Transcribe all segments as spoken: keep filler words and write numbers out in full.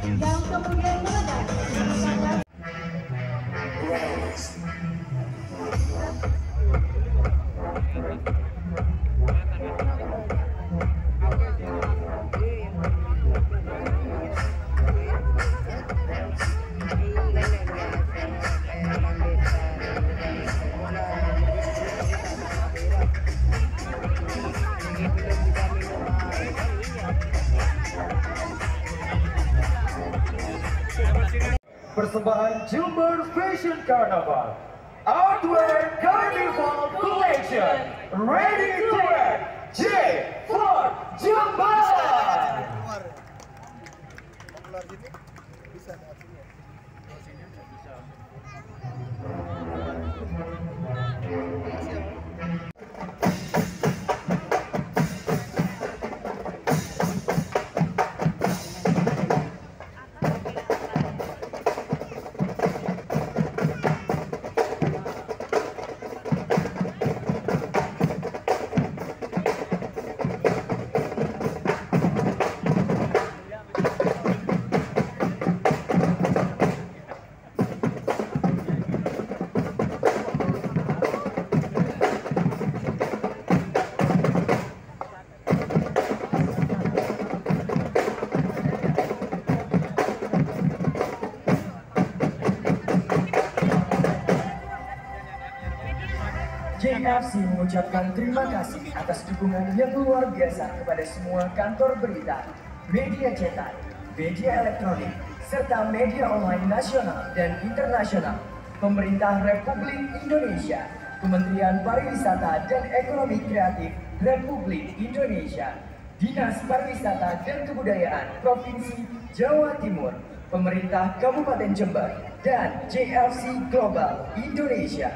yang kemudian meledak. Persembahan Jember Fashion Carnival Artwear Carnival Collection, ready to wear, J for Jember. J F C mengucapkan terima kasih atas dukungan yang luar biasa kepada semua kantor berita, media cetak, media elektronik, serta media online nasional dan internasional, Pemerintah Republik Indonesia, Kementerian Pariwisata dan Ekonomi Kreatif Republik Indonesia, Dinas Pariwisata dan Kebudayaan Provinsi Jawa Timur, Pemerintah Kabupaten Jember, dan J F C Global Indonesia.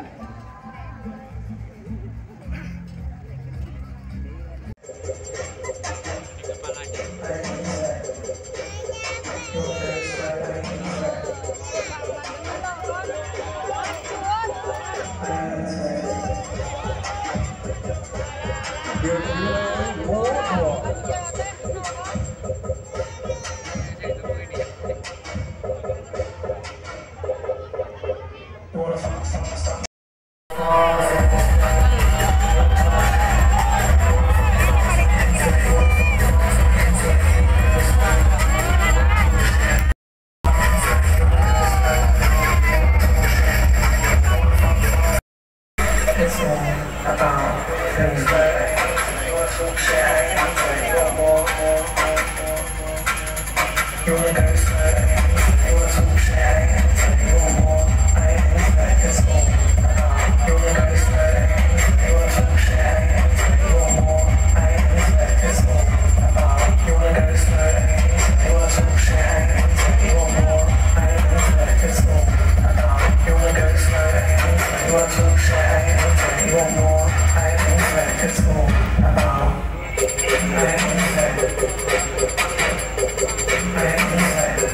I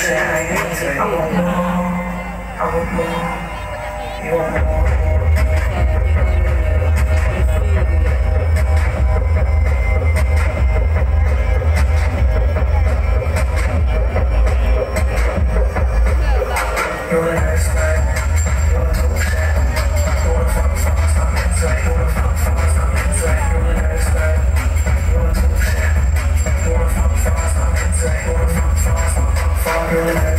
say I ain't say I want more, I want more, you want more. You're an expert, you're a bullshit. You wanna fuck fast, I'm into it. You wanna fuck fast, I'm into it. You're an expert, you're a bullshit. You wanna fuck fast, I'm into it. You wanna fuck fast, I'm fuck fast. You're an expert.